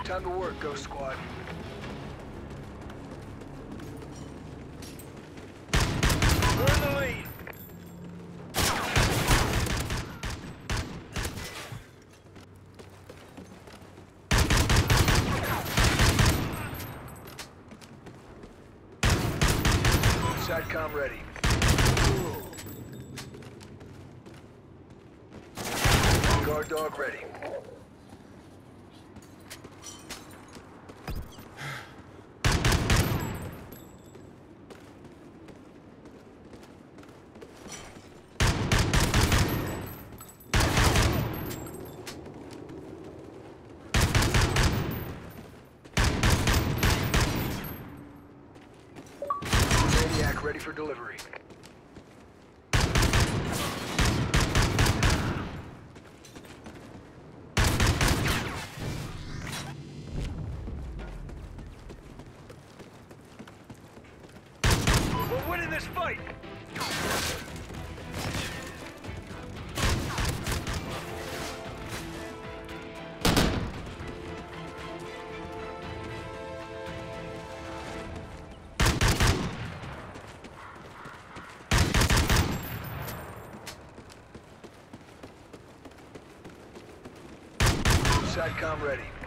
Time to work, Ghost Squad. We're in the lead. SATCOM ready. Guard dog ready. Maniac ready for delivery. We're winning this fight! SATCOM ready.